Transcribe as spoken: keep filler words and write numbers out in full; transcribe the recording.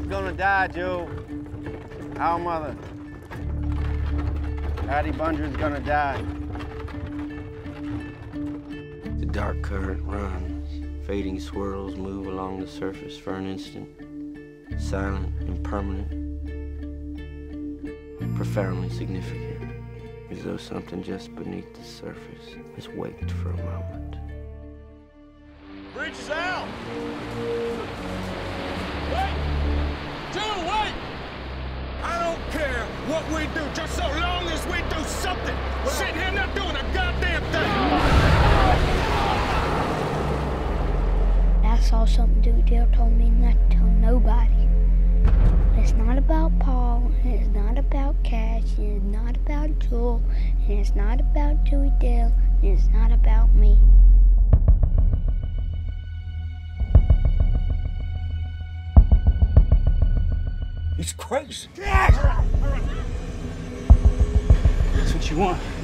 gonna die, Joe. Our mother. Hattie Bundra's gonna die. The dark current runs. Fading swirls move along the surface for an instant. Silent, impermanent. Profoundly significant. As though something just beneath the surface has waked for a moment. Bridge is out! Wait! Joe, wait! I don't care what we do, just so long as we do something. We're sitting here not doing a goddamn thing. I saw something Dewey Dale told me not to tell nobody. It's not about Paul, and it's not about Cash, and it's not about Joel, and it's not about Dewey Dale, and it's not about me. He's crazy. That's what you want.